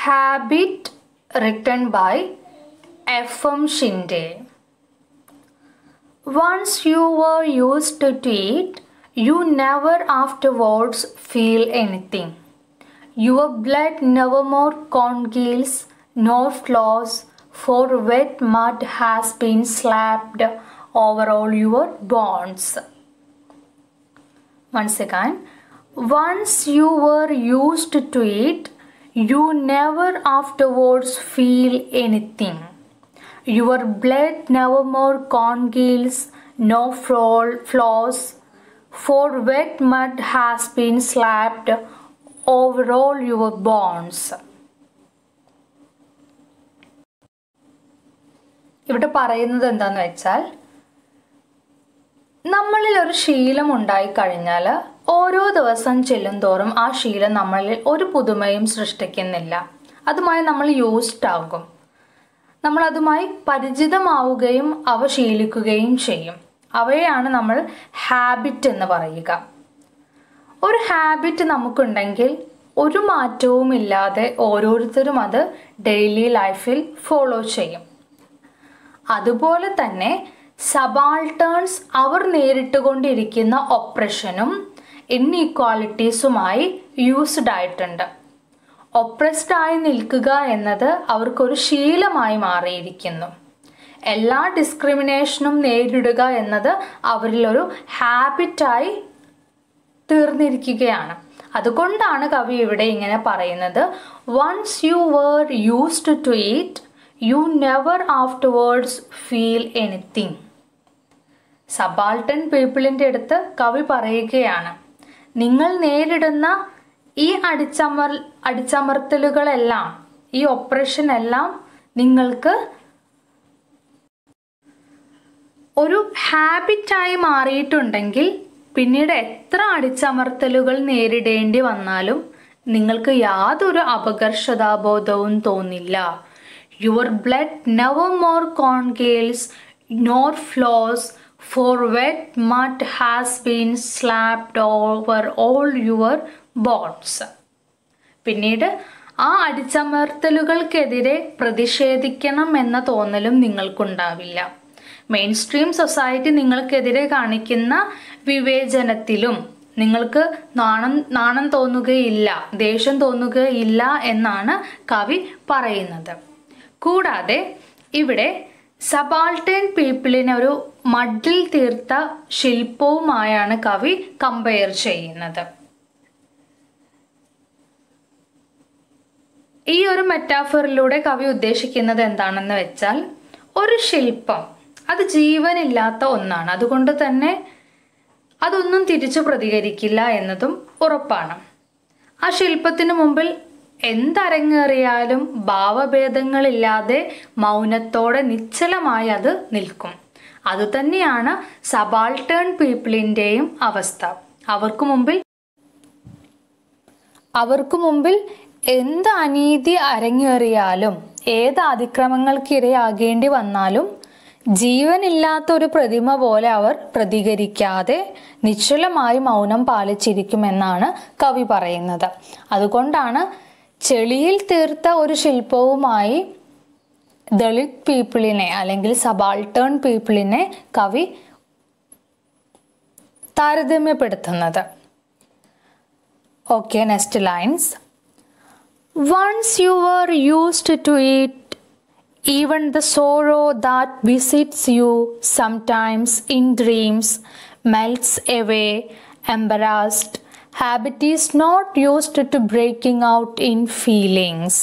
Habit, written by F.M. Shinde. Once you were used to it, you never afterwards feel anything. Your blood never more congeals nor flows, for wet mud has been slapped over all your bones. Once again, once you were used to it, you never afterwards feel anything. Your blood never more congeals nor flows, for wet mud has been slapped over all your bones. ഇവിടെ പറയുന്നത് എന്താന്ന് വെച്ചാൽ, നമ്മളിൽ ഒരു ശീലം ഉണ്ടായിക്കഴിഞ്ഞാൽ ഓരോ ദിവസം ചെല്ലുന്തോറും ആ ശീലം നമ്മളിൽ ഒരു പുതുമയും സൃഷ്ടിക്കുന്നില്ല. അതുമായി നമ്മൾ യൂസ്ഡ് ആകും. നമ്മൾ അതുമായി പരിചിതമാവുകയും അവ ശീലിക്കുകയും ചെയ്യും. അവയെയാണ് നമ്മൾ ഹാബിറ്റ് എന്ന് പറയുക. ഒരു ഹാബിറ്റ് നമുക്കുണ്ടെങ്കിൽ ഒരു മാറ്റവും ഇല്ലാതെ ഓരോരുത്തരും അത് ഡെയിലി ലൈഫിൽ ഫോളോ ചെയ്യും. അതുപോലെ തന്നെ സബാൾട്ടേൺസ് അവർ നേരിട്ടുകൊണ്ടിരിക്കുന്ന ഒപ്രഷനും ഇൻഇക്വാലിറ്റീസുമായി യൂസ്ഡ് ആയിട്ടുണ്ട്. ഒപ്രസ്ഡ് ആയി നിൽക്കുക എന്നത് അവർക്കൊരു ശീലമായി മാറിയിരിക്കുന്നു. എല്ലാ ഡിസ്ക്രിമിനേഷനും നേരിടുക എന്നത് അവരിലൊരു ഹാബിറ്റായി തീർന്നിരിക്കുകയാണ്. അതുകൊണ്ടാണ് കവി ഇവിടെ ഇങ്ങനെ പറയുന്നത്, once you were used to it you never afterwards feel anything. Subaltern പീപ്പിളിൻ്റെ അടുത്ത് കവി പറയുകയാണ്, നിങ്ങൾ നേരിടുന്ന ഈ അടിച്ചമർത്തലുകളെല്ലാം, ഈ ഒപ്രഷൻ എല്ലാം നിങ്ങൾക്ക് ഒരു ഹാബിറ്റായി മാറിയിട്ടുണ്ടെങ്കിൽ പിന്നീട് എത്ര അടിച്ചമർത്തലുകൾ നേരിടേണ്ടി വന്നാലും നിങ്ങൾക്ക് യാതൊരു അപകർഷതാബോധവും തോന്നില്ല. Your blood never more congeals nor flows, for wet mud has been slapped over all your bones. പിന്നീട് ആ അടിച്ചമർത്തലുകൾക്കെതിരെ പ്രതിഷേധിക്കണം എന്ന തോന്നലും നിങ്ങൾക്കുണ്ടാവില്ല. മെയിൻ സ്ട്രീം സൊസൈറ്റി നിങ്ങൾക്കെതിരെ കാണിക്കുന്ന വിവേചനത്തിലും നിങ്ങൾക്ക് നാണം തോന്നുകയില്ല, ദേഷ്യം തോന്നുകയില്ല എന്നാണ് കവി പറയുന്നത്. കൂടാതെ ഇവിടെ സബാൾട്ടേൺ പീപ്പിളിനെ ഒരു മഡിൽ തീർത്ത ശില്പവുമായാണ് കവി കമ്പയർ ചെയ്യുന്നത്. ഈ ഒരു മെറ്റാഫറിലൂടെ കവി ഉദ്ദേശിക്കുന്നത് എന്താണെന്ന് വെച്ചാൽ, ഒരു ശില്പം അത് ജീവനില്ലാത്ത ഒന്നാണ്. അതുകൊണ്ട് തന്നെ അതൊന്നും തിരിച്ചു പ്രതികരിക്കില്ല എന്നതും ഉറപ്പാണ്. ആ ശില്പത്തിന് മുമ്പിൽ എന്തരങ്ങേറിയാലും ഭാവഭേദങ്ങളില്ലാതെ മൗനത്തോടെ നിശ്ചലമായി അത് നിൽക്കും. അതുതന്നെയാണ് സബാൾട്ടേൺ പീപ്പിളിൻ്റെയും അവസ്ഥ. അവർക്ക് മുമ്പിൽ എന്ത് അനീതി അരങ്ങേറിയാലും, ഏത് അതിക്രമങ്ങൾക്കിരയാകേണ്ടി വന്നാലും ജീവനില്ലാത്ത ഒരു പ്രതിമ പോലെ അവർ പ്രതികരിക്കാതെ നിശ്ചലമായി മൗനം പാലിച്ചിരിക്കുമെന്നാണ് കവി പറയുന്നത്. അതുകൊണ്ടാണ് ചെളിയിൽ തീർത്ത ഒരു ശില്പവുമായി ദളിത് പീപ്പിളിനെ അല്ലെങ്കിൽ സബാൾട്ടേൺ പീപ്പിളിനെ കവി താരതമ്യപ്പെടുത്തുന്നത്. Okay, next lines. Once you were used to it even the sorrow that visits you sometimes in dreams melts away embarrassed. Habit is not used to breaking out in feelings.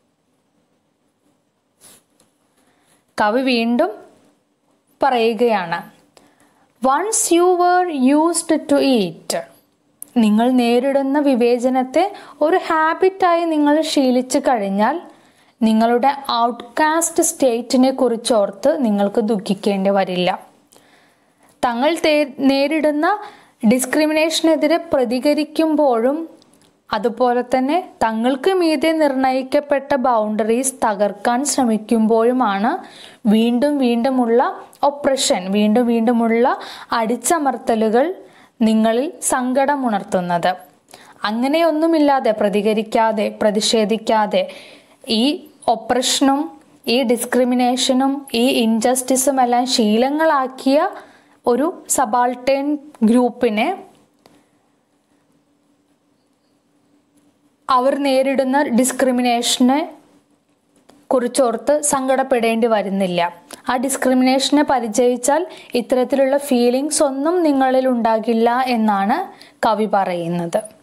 കവി വീണ്ടും പറയുകയാണ്, once you were used to it, നിങ്ങൾ നേരിടുന്ന വിവേചനത്തെ ഒരു ഹാബിറ്റായി നിങ്ങൾ ശീലിച്ചു കഴിഞ്ഞാൽ നിങ്ങളുടെ ഔട്ട്കാസ്റ്റ് സ്റ്റേറ്റിനെ കുറിച്ചോർത്ത് നിങ്ങൾക്ക് ദുഃഖിക്കേണ്ടി വരില്ല. തങ്ങൾ നേരിടുന്ന ഡിസ്ക്രിമിനേഷനെതിരെ പ്രതികരിക്കുമ്പോഴും അതുപോലെ തന്നെ തങ്ങൾക്ക് മീതെ നിർണയിക്കപ്പെട്ട ബൗണ്ടറീസ് തകർക്കാൻ ശ്രമിക്കുമ്പോഴുമാണ് വീണ്ടുമുള്ള ഒപ്രഷൻ, വീണ്ടുമുള്ള അടിച്ചമർത്തലുകൾ നിങ്ങളിൽ സങ്കടമുണർത്തുന്നത്. അങ്ങനെയൊന്നുമില്ലാതെ പ്രതികരിക്കാതെ പ്രതിഷേധിക്കാതെ ഈ ഒപ്രഷനും ഈ ഡിസ്ക്രിമിനേഷനും ഈ ഇൻജസ്റ്റിസും എല്ലാം ശീലങ്ങളാക്കിയ ഒരു സബാൾട്ടേൺ ഗ്രൂപ്പിനെ അവർ നേരിടുന്ന ഡിസ്ക്രിമിനേഷനെ കുറിച്ചോർത്ത് സങ്കടപ്പെടേണ്ടി വരുന്നില്ല. ആ ഡിസ്ക്രിമിനേഷനെ പരിചയിച്ചാൽ ഇത്തരത്തിലുള്ള ഫീലിങ്സ് ഒന്നും നിങ്ങളിൽ ഉണ്ടാകില്ല എന്നാണ് കവി പറയുന്നത്.